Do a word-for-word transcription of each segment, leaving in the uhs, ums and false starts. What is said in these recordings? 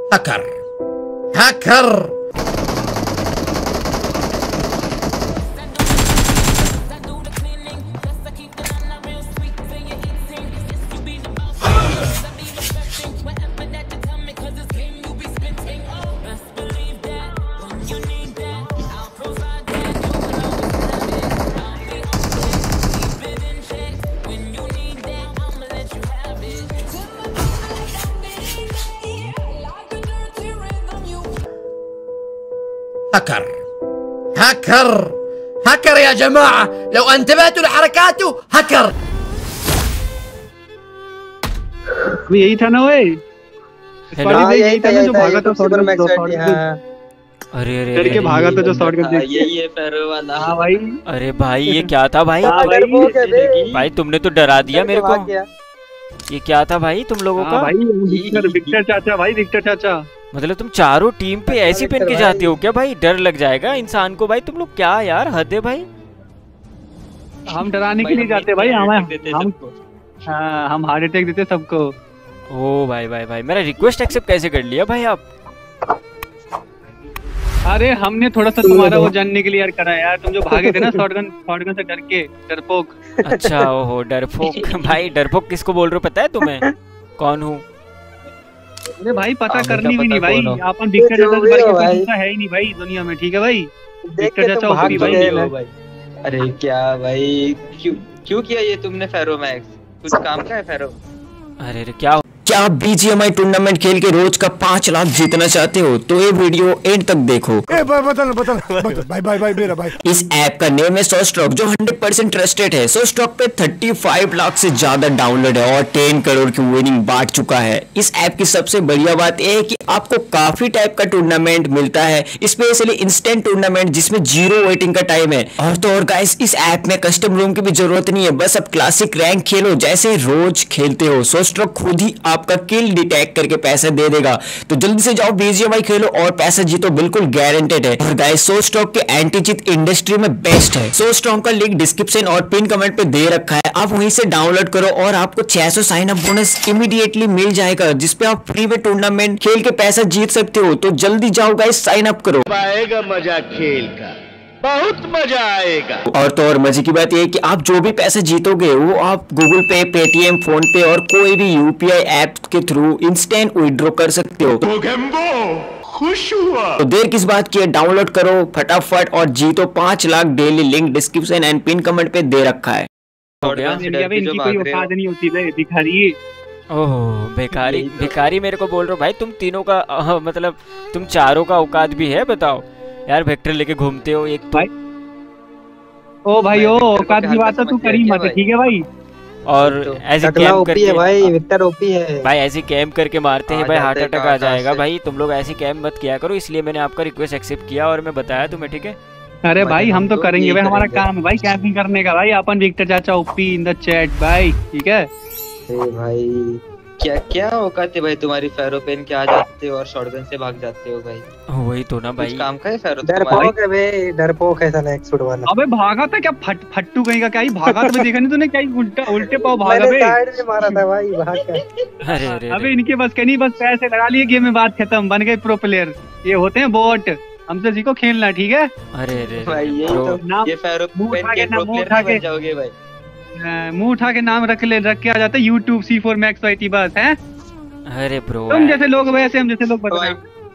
Hacker hacker هكر هكر هكر يا جماعة، لو انتبهتوا لحركاته هكر. यही था ना वे, यही था जो भागा था सुपर मैक्स वाली। अरे अरे डर के भागा था जो शॉटगन देख के। यही है फेरो वाला। हाँ भाई। अरे भाई ये क्या था भाई? भाई तुमने तो डरा दिया मेरे को। ये क्या था भाई तुम लोगों का? भाई विक्टर चाचा, भाई विक्टर चाचा। मतलब तुम चारों टीम पे ऐसी पहन के जाते हो क्या भाई? डर लग जाएगा इंसान को भाई। तुम लोग क्या यार, हद है भाई। हम डराने के लिए जाते भाई, हमें हम हाँ हम हार्ट अटैक देते सबको। ओ भाई भाई भाई, मेरा रिक्वेस्ट एक्सेप्ट कैसे कर लिया भाई आप? अरे हमने थोड़ा सा तुम्हारा वो जानने के लिए यार करा यार, तुम जो भागे थे ना शॉटगन शॉटगन से डर के, डरपोक। अच्छा ओहो डरपोक। भाई डरपोक किसको बोल रहे हो पता है तुम्हें? कौन हूँ? अरे भाई पता करनी भी नहीं भाई, अपन विक्टर चाचा से बढ़ के कोई है ही नहीं भाई दुनिया में, ठीक है भाई? विक्टर चाचा ओपी भाई। अरे क्या भाई, क्यों क्यों किया ये तुमने फेरो मैक्स? कुछ काम का है फेरो? अरे अरे क्या क्या आप बीजीएमआई टूर्नामेंट खेल के रोज का पाँच लाख जीतना चाहते हो तो ये वीडियो एंड तक देखो। ए भाई बतल बतल बतल भाई भाई भाई मेरा भाई। इस ऐप का नेम है सो स्टॉक, जो हंड्रेड परसेंट ट्रस्टेड है। सो स्टॉक पे पैंतीस लाख से ज्यादा डाउनलोड है और दस करोड़ की विनिंग बांट चुका है। इस ऐप की सबसे बढ़िया बात यह है कि आपको काफी टाइप का टूर्नामेंट मिलता है, स्पेशली इंस्टेंट टूर्नामेंट जिसमें जीरो वेटिंग का टाइम है। और तो और गाइस, इस ऐप में कस्टम रूम की भी जरूरत नहीं है, बस अब क्लासिक रैंक खेलो जैसे रोज खेलते हो। सो स्टॉक खुद ही आपका किल डिटेक्ट करके पैसा दे देगा। तो जल्दी से जाओ बीजीएमआई खेलो और पैसा जीतो, बिल्कुल गारंटेड है। और गाइस सो स्टॉक के एंटी चीट इंडस्ट्री में बेस्ट है। सो स्टॉक का लिंक डिस्क्रिप्शन और पिन कमेंट पे दे रखा है, आप वहीं से डाउनलोड करो और आपको छह सौ साइन अप बोनस इमीडिएटली मिल जाएगा, जिसपे आप फ्री में टूर्नामेंट खेल के पैसा जीत सकते हो। तो जल्दी जाओ गाइस, साइन अप करो। आएगा मजा खेल का, बहुत मजा आएगा। और तो और मजे की बात यह है कि आप जो भी पैसे जीतोगे वो आप गूगल पे, पेटीएम, फोन पे और कोई भी यूपीआई ऐप के थ्रू इंस्टेंट विड्रॉ कर सकते हो। खुश हुआ। तो देर किस बात की है, डाउनलोड करो फटाफट और जीतो पांच lakh daily. Link description and pin comment पे दे रखा है। इनकी कोई औकात नहीं होती है, भिखारी। ओह भिखारी भिखारी मेरे को बोल रहे हो भाई? तुम तीनों का आ, मतलब तुम चारों का औकात भी है बताओ यार। वेक्टर लेके घूमते हो एक तो। भाई ओ भाई ओ औकात की बात तो तू करी मत, ठीक है भाई? और ऐसे कैम करके है भाई, विक्टर ओपी है भाई, ऐसे कैम करके मारते हैं भाई, हार्ट अटैक आ जाएगा भाई। तुम लोग ऐसी कैम मत किया करो, इसलिए मैंने आपका रिक्वेस्ट एक्सेप्ट किया और मैं बताया तुम्हें, ठीक है? अरे भाई हम तो करेंगे भाई, हमारा काम है भाई कैंपिंग करने का भाई। अपन विक्टर चाचा ओपी इन द चैट भाई, ठीक है? भाई क्या क्या औकात है भाई तुम्हारी? फेरो पेन के आ जाते हो और शॉटगन से भाग जाते हो भाई। वही तो ना भाई, काम का है फेरो। डरपोक है बे, डरपोक है साला एक्सुड वाला। अबे भागा था क्या? फट फट्टू कहीं का क्या ही भागा था, देखा नहीं तूने? क्या ही उल्टा उल्टे पाव भागा बे। मैंने साइड में मारा था भाई, भाग के। अरे अरे अबे इनके बस कहीं बस पैसे लगा लिए, गेम में बात खत्म, बन गए प्रो प्लेयर। ये होते हैं बोट, हमसे सीखो खेलना, ठीक है? अरे अरे भाई ये तो ये फेरो पेन के प्रो प्लेयर बन जाओगे भाई। मुंह उठा के नाम रख ले, रख के आ जाता है YouTube C four Max YT बस है। अरे ब्रो तुम जैसे लोग वैसे हम जैसे लोग बता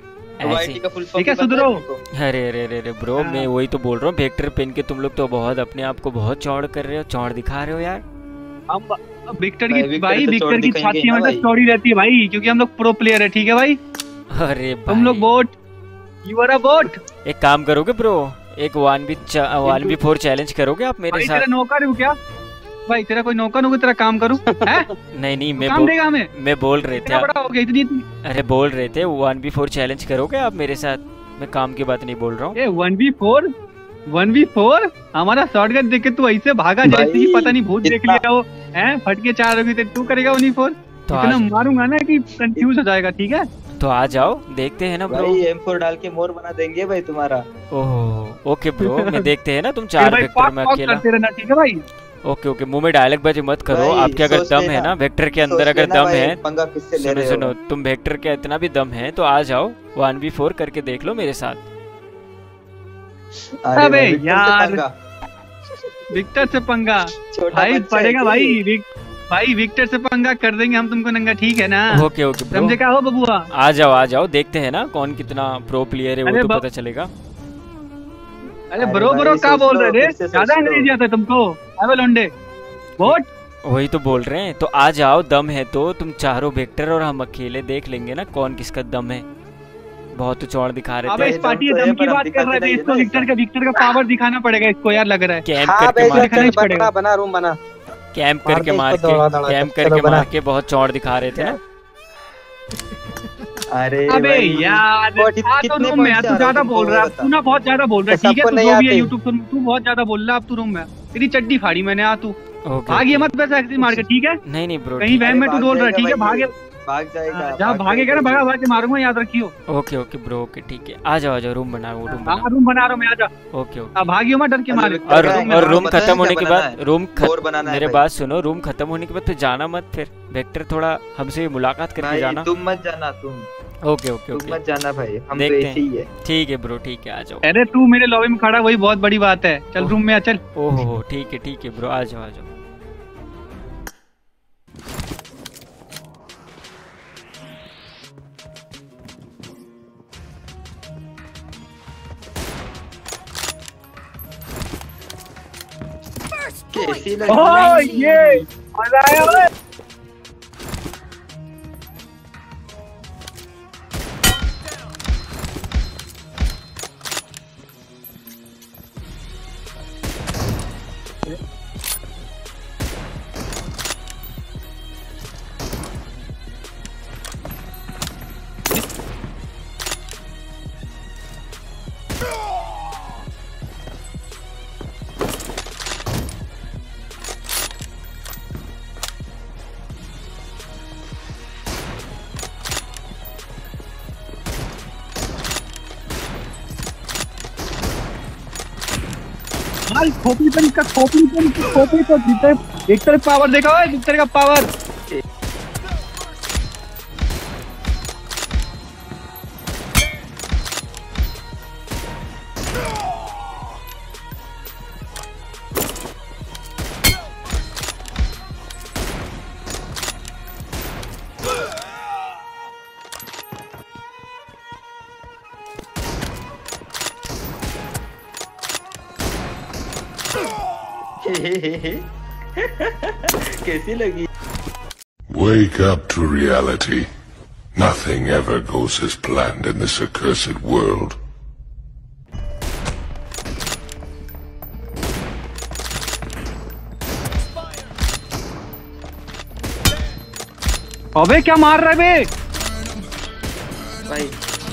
ठीक है, सुधरो। अरे अरे अरे ब्रो, मैं वही तो बोल रहा हूँ, वेक्टर पेन के तुम लोग तो बहुत अपने आप को बहुत चौड़ कर रहे हो, चौड़ दिखा रहे हो यार। हम विक्टर की भाई, विक्टर की छाती में चौड़ी रहती है भाई, क्योंकि हम लोग प्रो प्लेयर है, ठीक है भाई? अरे तुम लोग bot, you are a bot. एक काम करोगे ब्रो, एक one B one B four challenge करोगे आप मेरे साथ? नौकर हूँ क्या भाई? तेरा कोई नौकर होगा तेरा काम करूं? नहीं नहीं, मैं काम देगा हमें? मैं बोल रहे थे बड़ा हो गया इतनी इतनी। अरे बोल रहे थे वन बी फोर चैलेंज करोगे आप मेरे साथ? मैं काम की बात नहीं बोल रहा हूँ। A one B four one B four हमारा शॉटगन देख के तू ऐसे भागा जैसे ही पता नहीं भूत देख लिया हो, हैं? फटके चार होगी तू करेगा वन बी फोर? तो इतना मारूंगा ना कि कंफ्यूज हो जाएगा, ठीक है? तो आ जाओ, देखते हैं ना ब्रो। भाई एम फोर डाल के मोर बना देंगे भाई तुम्हारा। ओह ओके ब्रो, मैं देखते हैं ना तुम चार वेक्टर में अकेला। ठीक है भाई? ओके ओके, मुंह में डायलॉग बाजी मत करो। भाई, आपके अगर सोच दम लेना। है ना वेक्टर के अंदर, सोच अगर लेना दम भाई, है, पंगा किससे ले सुनो रहे सुनो, हो? तुम वेक्टर के इतना भी दम है तो आ जाओ वन वी फोर करके देख लो मेरे साथ। अरे अबे भाई, विक्टर से यार। पंगा। विक्टर से पंगा छोटा भाई बच्चा है पड़ेगा कि? भाई विक, भाई विक्टर से पंगा कर देंगे हम तुमको नंगा, ठीक है ना? ओके ओके ब्रो, समझे क्या हो बबुआ? आ जाओ आ जाओ, देखते हैं ना कौन कितना प्रो प्लेयर है, वो अरे तो बा- पता चलेगा। अरे अरे ब्रो भाई, ब्रो क्या सोच बोल लो, रहे रे? फिर से सोच ज्यादा लो। अंग्रेजी आता है तुमको? अबे लौंडे वोट। वही तो बोल रहे हैं, तो आ जाओ, दम है तो तुम चारों वेक्टर और हम अकेले देख लेंगे ना कौन किसका दम है। बहुत तो चौड़ दिखा रहे अबे थे। इस दम पार्टी तो है, दम पर की हम बात कर दिखाते रहे थे, नहीं है इसको ना विक्टर ऐसा। का विक्टर का पावर दिखाना पड़ेगा इसको यार, लग रहा है। कैंप हाँ करके भाई मार दिखाना ही चल पड़ेगा। बना बना रूम बना। कैंप मार करके दे मार इसको के दौड़ा दौड़ा कैंप के। चलो करके बना। मार के बहुत चौड़ दिखा रहे थे ना। अरे अबे भाई, यार वो आ कितने तो रूम में यार, points तू आ रहे हो ज्यादा तुमको बोल रहा है, बता। तू ना बहुत ज्यादा बोल रहा है। तो ठीक है, सबको तू नहीं जो भी है आते। यूट्यूब पर तू बहुत ज्यादा बोल रहा है। अब तू रूम में तेरी चड्डी फाड़ी मैंने, आ तू ओके भाग, ये ओके। मत वैसे एक्सी मार के, ठीक है? नहीं नहीं ब्रो, कहीं वहम अरे में तू भाग डोल रहा है, जाएगा ठीक है? भाई, भागे भाग जाएगा। जहाँ भाग भागेगा ना, जाएगा। भगा भगा के मारूंगा, याद रखियो। ओके ओके ब्रो, ओके ठीक है, आ जाओ आ जाओ, रूम बनाओ, रूम हाँ बनाओ। रूम बना रहा हूँ मैं, आजा। Okay okay. अब भागियो मत डर के अरे मारे। विक्टर और क्या रूम है? में और बनाओ, रूम बताएं खत्म क्या होने के बनाना बाद, है? रूम फ्लोर बनाना है मेरे भाई। बात सुनो, रूम खत्म होने के बाद फिर जाना मत, फिर वेक्टर थोड़ा हमसे मुलाकात करके भाई जाना। तुम मत जाना, तुम ओके ओके तुम ओके, मत जाना भाई, हम तो देखते ऐसे ही है। ठीक है ब्रो, ठीक है, आ जाओ। अरे तू मेरे लॉबी में खड़ा, वही बहुत बड़ी बात है। चल ओह। रूम में आ, चल। ओहो हो, ठीक है ठीक है ब्रो, आ जाओ आ जाओ। कैसी ओ लगी? ये मजा आया ओए। भाई खोपड़ी पर इसका, खोपड़ी पर इसका, खोपड़ी पर विक्टर, विक्टर पावर देखा है, विक्टर का पावर। कैसी लगी? Wake up to reality. Nothing ever goes as planned in this accursed world. अबे क्या मार रहा है बे? भाई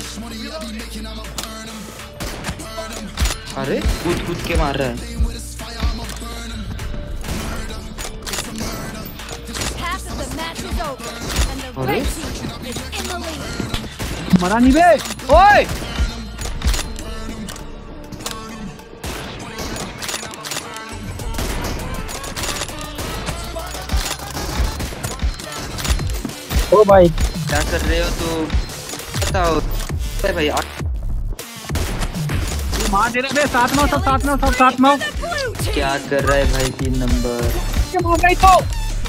अरे कूद कूद के मार रहा है। Half of the match is over, and the red team is in the lead. मरा नहीं बे, ओए। ओ भाई क्या कर रहे हो तो बताओ। अरे भाई आ- मार दे रहा बे, साथ में सब, साथ में सब, साथ में क्या कर रहा है भाई तीन नंबर? क्या मार रही तो?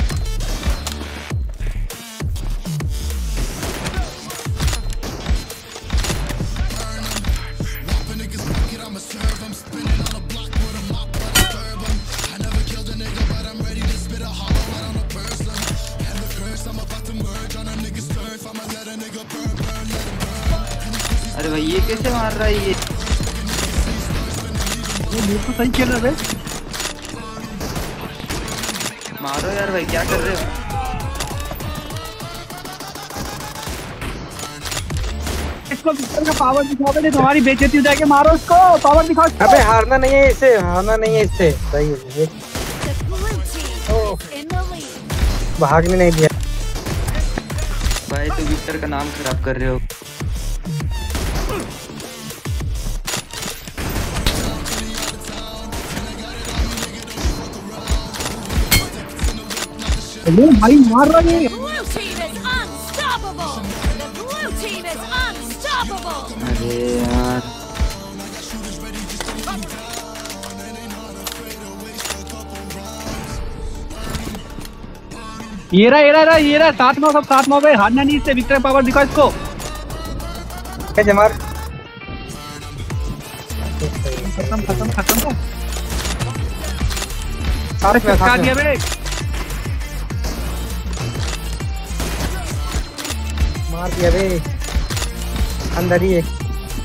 अरे भाई ये कैसे मार रहा है ये? ये तो सही खेल रहा है बे। मारो यार भाई, क्या कर रहे हो? इसको विक्टर का पावर दिखाओ, नहीं तुम्हारी बेइज्जती हो जाएगी। मारो इसको, पावर दिखाओ इसको। अबे हारना नहीं है इससे, हारना नहीं है इससे। सही है, The blue team is in the lead. भागने नहीं दिया। भाई तो विक्टर का नाम खराब कर रहे हो। अरे भाई मार रहा है। Blue team is unstoppable. The blue team is unstoppable. अरे यार ये रहा ये रहा ये रहा साथ में सब साथ में भाई हारना नहीं इससे। विक्टर पावर दिखा इसको। कैसे मार खत्म खत्म खत्म साथ में चटका साथ दिया में बे। मार दिया बे अंदर ही एक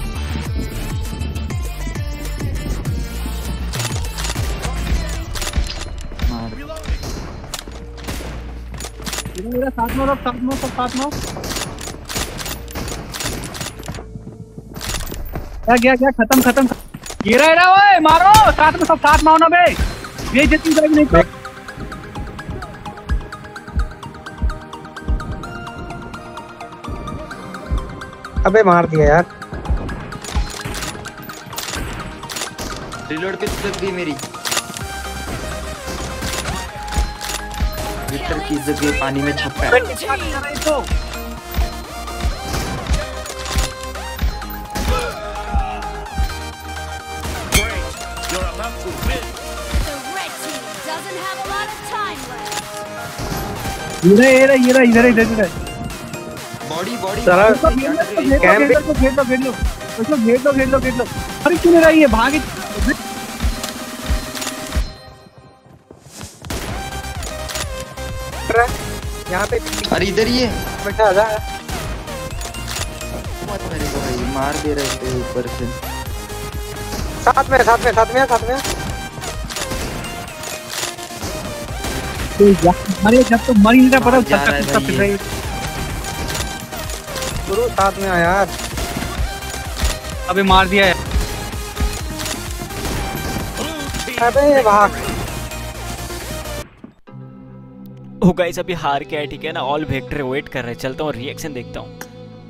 मेरा साथ में सब साथ में सब साथ में क्या गया क्या खत्म खत्म। ये रहा रहा ओए मारो साथ में सब साथ में आओ ना बे। ये जितनी करेगी नहीं तो अबे मार दिया यार। रिलोड किस तक दी मेरी। विक्टर की इज्जत गई पानी में छक्का। The red team doesn't have a lot of time left. ये रहा ये रहा ये रहा इधर इधर इधर। बॉडी बॉडी सारा कैंप को घेर लो घेर लो उसको घेर लो घेर लो घेर लो। अरे क्यों नहीं रही है भागे। यहाँ पे अरे इधर ही है। बैठा जा मत मेरे को भाई मार दे रहे थे ऊपर से। साथ में साथ में साथ में साथ में अरे जब तो मर ही नहीं रहा पड़ा जा रहा है छक्का भाई फिर रही। गुरु साथ में आ यार। अबे मार दिया है। अबे भाग। ओ गाइस अभी हार के है ठीक है ना। ऑल वेक्टर वेट कर रहे हैं। चलता हूँ रिएक्शन देखता हूँ।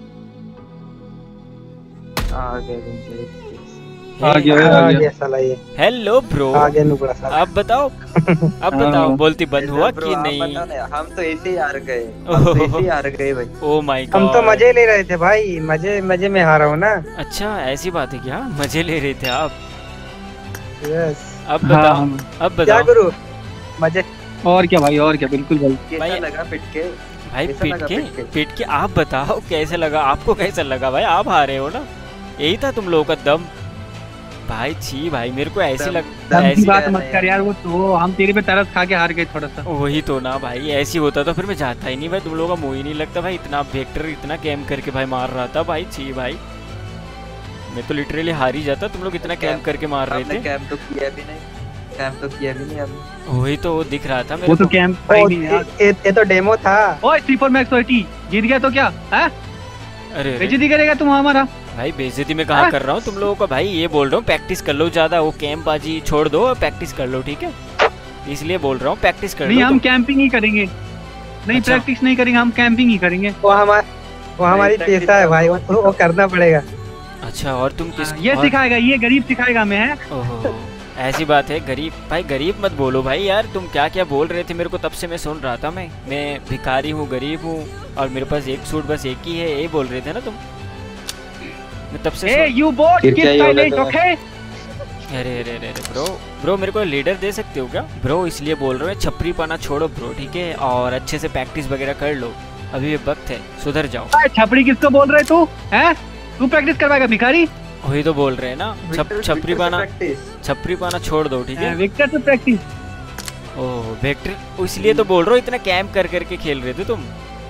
आ गए आ गया आ गया साला ये। हेलो ब्रो आ गया नुबड़ा साला। अब बताओ अब बताओ बोलती बंद हुआ कि नहीं। हम तो ऐसे ही हार गए। हम तो ऐसे ही हार गए भाई। ओ माय गॉड हम तो मजे ले रहे थे भाई। मजे मजे में हारा हूँ ना। अच्छा ऐसी बात है क्या। मजे ले रहे थे आप। यस अब बताओ अब क्या बताओ गुरु मजे। और क्या भाई और क्या बिल्कुल भाई। कैसा लगा पिट के। भाई कैसा पीट लगा के पिट के? पीट के आप बताओ कैसे लगा आपको। कैसा लगा भाई आप हारे हो ना। यही था तुम लोगों का दम। भाई छी भाई मेरे को ऐसे लग दम की ऐसी बात मत कर यार। वो तो हम तेरे पे तरस खा के हार गए थोड़ा सा। वही तो ना भाई ऐसी होता तो फिर मैं जाता ही नहीं भाई। तुम लोगों का मुंह ही नहीं लगता भाई। इतना वेक्टर इतना कैम करके भाई मार रहा था भाई। छी भाई मैं तो लिटरली हार ही जाता। तुम लोग इतना कैम करके मार रहे थे। कैंप तो किया भी नहीं। कैंप तो किया भी नहीं हमने। वही तो दिख रहा था मेरे वो तो को। कैंप ही नहीं यार। ये ये तो डेमो था। ओए सुपर मैक्स एटी जीत गया तो क्या है। अरे अरे बेइज्जती करेगा तुम हमारा। भाई बेइज्जती में कहाँ कर रहा हूँ तुम लोगों का भाई। ये बोल रहा हूँ प्रैक्टिस कर लो ज्यादा। वो कैंप बाजी छोड़ दो और प्रैक्टिस कर लो ठीक है। इसलिए बोल रहा हूँ प्रैक्टिस कर लो। नहीं हम कैंपिंग ही करेंगे। नहीं अच्छा। प्रैक्टिस नहीं करेंगे हम कैंपिंग ही करेंगे। वो हमारा वो हमारी पेशा है भाई। वो, वो करना पड़ेगा। अच्छा और तुम किस ये और- सिखाएगा ये गरीब सिखाएगा मैं है। ओहो ऐसी बात है। गरीब भाई गरीब मत बोलो भाई यार। तुम क्या क्या बोल रहे थे मेरे को तब से मैं सुन रहा था। मैं मैं भिखारी हूँ गरीब हूँ और मेरे पास एक सूट बस एक ही है। ये बोल रहे थे ना तुम। मैं तब से ए सुन- यू बोट फिर किस क्या ही होगा साइलेंट तुम्हें? ओके। अरे अरे अरे अरे ब्रो ब्रो मेरे को लीडर दे सकते हो क्या ब्रो। इसलिए बोल रहा हूँ छपरी पाना छोड़ो ब्रो ठीक है। और अच्छे से प्रैक्टिस वगैरह कर लो। अभी भी वक्त है सुधर जाओ। छपरी किसको बोल रहे तू हैं। तू प्रैक्टिस करवाएगा भिखारी। वही तो बोल रहे हैं ना। छप विक्टर- छपरी विक्टर से पाना प्रैक्टिस। छपरी पाना छोड़ दो ठीक है। विक्टर से प्रैक्टिस। ओह वेक्टर इसलिए तो बोल रहा हूँ इतना कैंप कर करके खेल रहे थे तुम।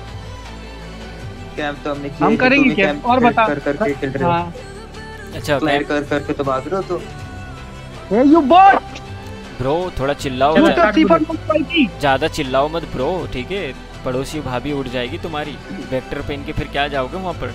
कैंप तो हमने किया हम ही, करेंगे तुम ही कैंप। कैंप और कर- बता कर करके खेल रहे हो। हाँ। अच्छा प्लान कैंप कर करके तो भाग रहे हो तो। ए यू बोट ब्रो थोड़ा चिल्लाओ तू ज्या- तो सुपर मैक्स ज्यादा चिल्लाओ मत ब्रो ठीक है। पड़ोसी भाभी उड़ जाएगी तुम्हारी। वेक्टर पहन के फिर क्या जाओगे वहाँ पर।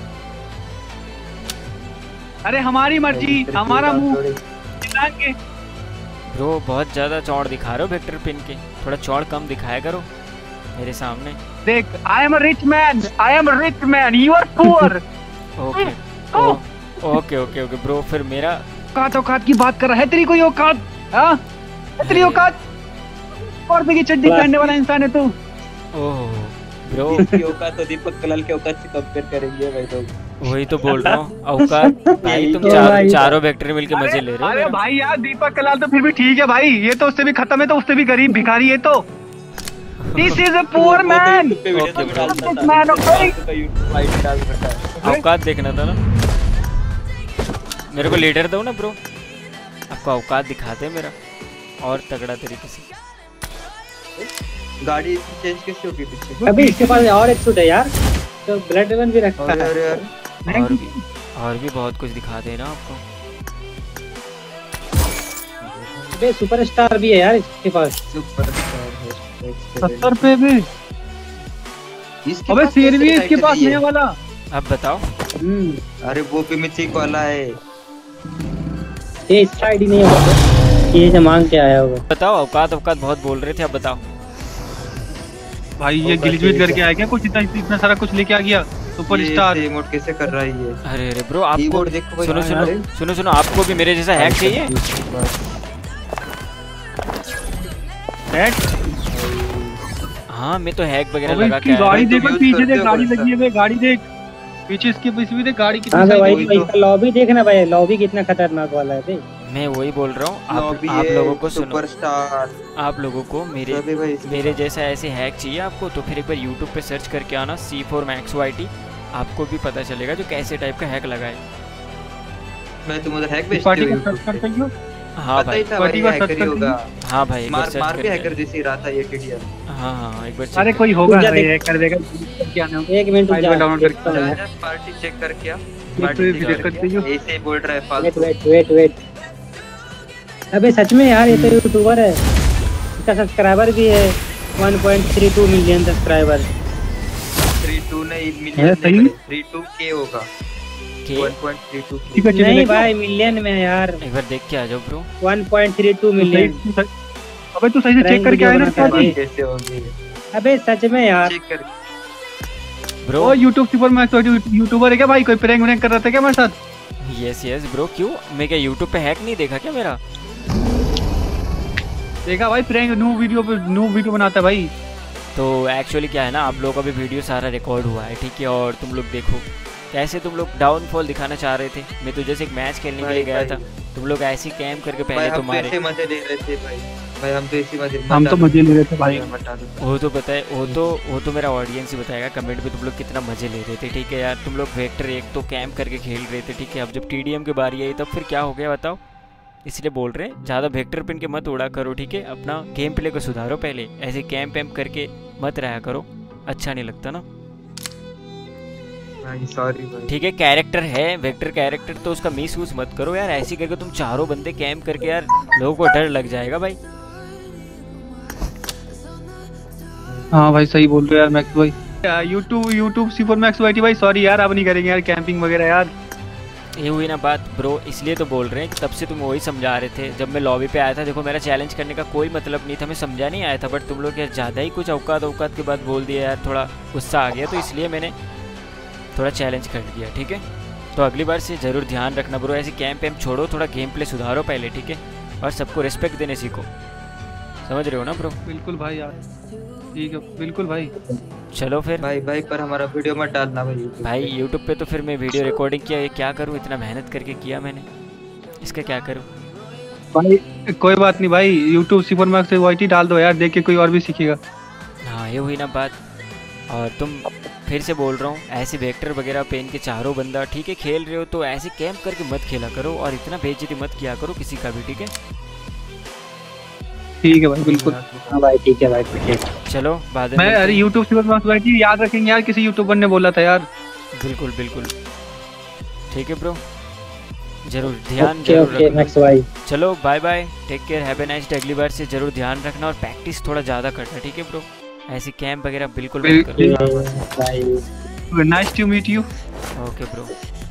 अरे हमारी मर्जी हमारा मुंह चिल्लाएंगे। ब्रो बहुत ज्यादा चौड़ दिखा रहे हो वेक्टर पहन के। थोड़ा चौड़ कम दिखाया करो मेरे सामने। देख I am a rich man I am a rich man you are poor. Okay ओ- ओके ओके ओके ब्रो फिर मेरा औकात औकात की बात कर रहा है तेरी कोई औकात। हाँ है तेरी औकात। और की चड्डी पहनने वाला इंसान है तू। ओह ब्रो, इसकी औकात तो दीपक कलाल के औकात से कंपेयर करेंगे भाई लोग। वही तो बोल रहा हूँ औकात भाई, तुम ओ चार, भाई। चारों वेक्टर मिलके मजे ले रहे हो अरे मेरा। भाई यार दीपक कलाल तो फिर भी ठीक है भाई, ये तो उससे भी खत्म है, तो उससे भी गरीब भिखारी है तो। This is a poor man. औकात देखना था ना मेरे को, लीडर दो ना ब्रो, आपको औकात दिखाते हैं मेरा और तगड़ा तरीके से। गाड़ी चेंज कैसे होगी पीछे? अभी इसके पास और एक सूट है यार, तो ब्लड वन भी रखता अरे है। अरे अरे और भी और भी बहुत कुछ दिखा दे ना आपको। अबे सुपरस्टार भी है यार इसके पास। सुपरस्टार है। सत्तर पे भी। इसके अबे पास शेर भी है कैसे इसके पास साइकिल नया है? वाला। अब बताओ। हम्म अरे वो भी मिथिक वाला है। ये इसका आईडी नहीं होगा, ये जो मांग के आया होगा। बताओ औकात औकात बहुत बोल रहे थे, अब बताओ। भाई ये गिलजिट करके आया क्या कुछ, इतना इतना सारा कुछ लेके आ गया सुपरस्टार। ये इमोट कैसे कर रहा है ये? अरे अरे ब्रो आपको कीबोर्ड देखो भाई। सुनो सुनो अरे। सुनो सुनो आपको भी मेरे जैसा हैक चाहिए? हैक? हाँ मैं तो हैक वगैरह अबे लगा के इसकी आया गाड़ी हूँ। देखो, यूज पीछे करते देख हो गाड़ी बड़ा लगी है बे, गाड़ी देख पीछे, इसके पीछे भी देख गाड़ी कितनी हाँ तो सारी भाई है। इसका लॉबी देखना भाई, लॉबी कितना खतरनाक वाला है बे। मैं वही बोल रहा हूँ, आप लॉबी आप है, लोगों को सुनो, सुपरस्टार आप लोगों को मेरे सभी भाई इसके मेरे जैसा ऐसे हैक चाहिए आपको तो फिर एक बार यूट्यूब पे सर्च करके आना C four Max Y T, आपको भी पता चलेगा जो कैसे टाइप का हैक लगाए। मैं तुम उधर हैक बेचते पार्टी हो का सर्च YouTube करते पे? हो? हाँ पता ही भाई था पार्टी भाई का हैकर सर्च ही होगा। हाँ भाई एक बार मार सर्च मार भी करके हैकर जैसे ही रहा था ये टीडीआर। हाँ हाँ एक बार check अरे करके- कोई होगा जा भाई, देख। हैक कर देगा क्या नाम। एक मिनट फाइल जा, डाउनलोड देखता करके हूँ जा मैं। जा पार्टी चेक कर क्या? ये पार्टी तो चेक भी कर करते क्या? हो। ऐसे ही बोल रहा है वेट फालतू। वेट वेट वेट अबे सच में यार ये तो यूट्यूबर है, इसका सब्सक्राइबर भी है one point three two million subscriber. Three two नहीं है, मिलियन सही? नहीं, थ्री टू के होगा। के वन पॉइंट थ्री टू ठीक है चलिए नहीं देखो। भाई मिलियन में यार, एक बार देख के आ जाओ bro. One point three two तू मिलियन। सही- तू सही- अबे तू सही से चेक Prank करके video आया ना बनाता क्या है। चीज? कैसे होगी? अबे सच में यार, चेक कर। ब्रो ओ यूट्यूब सुपर मैक्स यूट्यूबर है क्या भाई? कोई प्रैंक व्रैंक कर रहा था क्या मेरे साथ? यस यस ब्रो, क्यों मैं क्या यूट्यूब पे हैक नहीं देखा क्या मेरा? देखा भाई प्रैंक न्यू वीडियो पे न्यू वीडियो बनाता है भाई। तो एक्चुअली क्या है ना, आप लोगों का भी वीडियो सारा रिकॉर्ड हुआ है ठीक है, और तुम लोग देखो कैसे तुम लोग डाउनफॉल दिखाना चाह रहे थे। मैं तो जैसे एक मैच खेलने के लिए भाई, गया भाई। था, तुम लोग ऐसी कैम करके भाई पहले तो हम तो मारे। ऐसे मजे ले रहे थे भाई। भाई हम तो इसी मजे हम तो मजे ले रहे थे भाई। बता दो। वो तो बताए, वो तो वो तो मेरा ऑडियंस ही बताएगा कमेंट पे तुम लोग कितना मजे ले रहे थे ठीक है यार। तुम लोग वेक्टर एक तो कैम करके खेल रहे थे ठीक है, अब जब टीडीएम की बारी आई तब फिर क्या हो गया बताओ? इसलिए बोल रहे हैं ज़्यादा वेक्टर पिन के मत उड़ा करो ठीक है, अपना गेम प्ले को सुधारो पहले, ऐसे कैम पैम करके मत रहा करो, अच्छा नहीं लगता ना भाई सॉरी भाई। ठीक है। कैरेक्टर है वेक्टर कैरेक्टर, तो उसका मिस यूज मत करो यार, ऐसी करके तुम चारों बंदे कैम करके यार लोगों को डर लग जाएगा भाई। हाँ भाई सही बोल रहे हो यार मैक्स भाई। YouTube YouTube super Max Y T भाई सॉरी यार, अब नहीं करेंगे यार कैंपिंग वगैरह यार। ये हुई ना बात ब्रो, इसलिए तो बोल रहे हैं कि तब से तुम वही समझा रहे थे जब मैं लॉबी पे आया था। देखो मेरा चैलेंज करने का कोई मतलब नहीं था, मैं समझा नहीं आया था, बट तुम लोग यार ज़्यादा ही कुछ औकात औकात के बाद बोल दिया यार, थोड़ा गुस्सा आ गया, तो इसलिए मैंने थोड़ा चैलेंज कर दिया ठीक है। तो अगली बार से ज़रूर ध्यान रखना ब्रो, ऐसे कैंप वैम्प छोड़ो, थोड़ा गेम प्ले सुधारो पहले ठीक है, और सबको रिस्पेक्ट देने सीखो, समझ रहे हो ना ब्रो? बिल्कुल भाई यार, ठीक है बिल्कुल भाई। चलो फिर भाई भाई पर हमारा वीडियो मत डालना भाई YouTube भाई पे। यूट्यूब पे तो फिर मैं वीडियो रिकॉर्डिंग किया, ये क्या करूँ, इतना मेहनत करके किया मैंने, इसका क्या करूँ? भाई कोई बात नहीं भाई, YouTube super Max Y T डाल दो यार, देख के कोई और भी सीखेगा। हाँ ये हुई ना बात। और तुम फिर से बोल रहा हूँ, ऐसे वेक्टर वगैरह पेन के चारों बंदा ठीक है खेल रहे हो तो ऐसे कैंप करके मत खेला करो, और इतना बेइज्जती मत किया करो किसी का भी ठीक है। ठीक है भाई बिल्कुल। हाँ भाई ठीक है भाई ठीक है। चलो बाद में मैं मिलते अरे हैं। YouTube super Max Y T याद रखेंगे यार, किसी यूट्यूबर ने बोला था यार। बिल्कुल बिल्कुल ठीक है ब्रो, जरूर ध्यान ओके जरूर ओके रखना। मैक्स भाई। चलो bye bye, take care, have a nice day. अगली बार से जरूर ध्यान रखना और प्रैक्टिस थोड़ा ज़्यादा करना ठीक है ब्रो, ऐसे कैंप वगैरह बिल्कुल मत करो। Bye. Nice to meet you. Okay bro.